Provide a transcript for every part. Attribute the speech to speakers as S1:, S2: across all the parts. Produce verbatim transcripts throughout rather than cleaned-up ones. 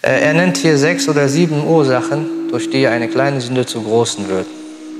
S1: Er nennt hier sechs oder sieben Ursachen, durch die eine kleine Sünde zu großen wird.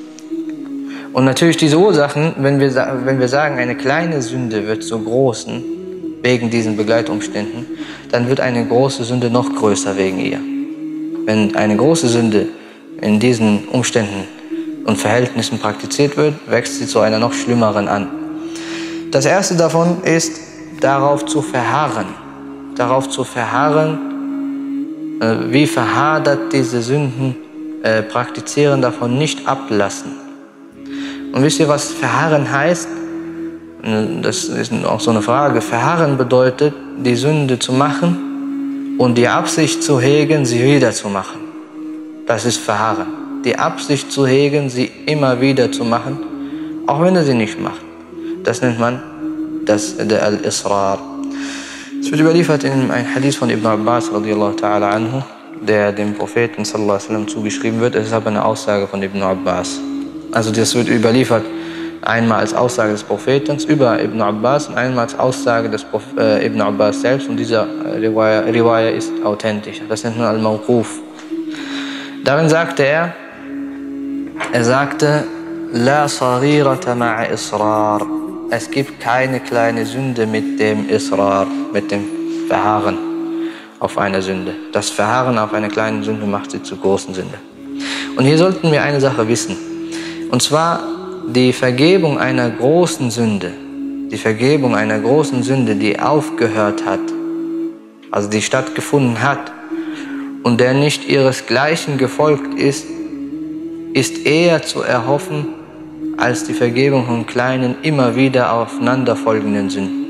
S1: Und natürlich diese Ursachen, wenn wir, wenn wir sagen, eine kleine Sünde wird zu großen, wegen diesen Begleitumständen, dann wird eine große Sünde noch größer wegen ihr. Wenn eine große Sünde in diesen Umständen und Verhältnissen praktiziert wird, wächst sie zu einer noch schlimmeren an. Das erste davon ist, darauf zu verharren. Darauf zu verharren, äh, wie verhadert diese Sünden äh, praktizieren, davon nicht ablassen. Und wisst ihr, was verharren heißt? Das ist auch so eine Frage. Verharren bedeutet, die Sünde zu machen und die Absicht zu hegen, sie wieder zu machen. Das ist Verharren. Die Absicht zu hegen, sie immer wieder zu machen, auch wenn er sie nicht macht. Das nennt man das, der Al-Israr. Es wird überliefert in einem Hadith von Ibn Abbas radiallahu ta'ala anhu, der dem Propheten sallallahu alaihi wasallam zugeschrieben wird. Es ist aber eine Aussage von Ibn Abbas. Also das wird überliefert einmal als Aussage des Propheten über Ibn Abbas und einmal als Aussage des Proph äh, Ibn Abbas selbst. Und dieser äh, Riwaya, Riwaya ist authentisch. Das nennt man Al-Mawquf. Darin sagte er, er sagte, La sarirata ma'a Israr. Es gibt keine kleine Sünde mit dem Israr, mit dem Verharren auf eine Sünde. Das Verharren auf eine kleine Sünde macht sie zur großen Sünde. Und hier sollten wir eine Sache wissen. Und zwar die Vergebung einer großen Sünde. Die Vergebung einer großen Sünde, die aufgehört hat, also die stattgefunden hat und der nicht ihresgleichen gefolgt ist, ist eher zu erhoffen als die Vergebung von kleinen, immer wieder aufeinanderfolgenden Sünden.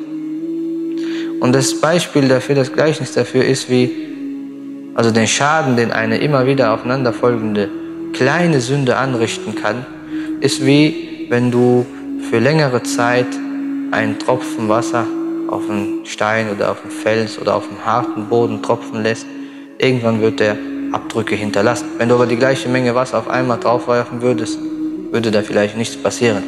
S1: Und das Beispiel dafür, das Gleichnis dafür ist wie, also den Schaden, den eine immer wieder aufeinanderfolgende kleine Sünde anrichten kann, ist wie, wenn du für längere Zeit einen Tropfen Wasser auf einen Stein oder auf einen Fels oder auf einen harten Boden tropfen lässt. Irgendwann wird der Abdrücke hinterlassen. Wenn du aber die gleiche Menge Wasser auf einmal draufwerfen würdest, würde da vielleicht nichts passieren.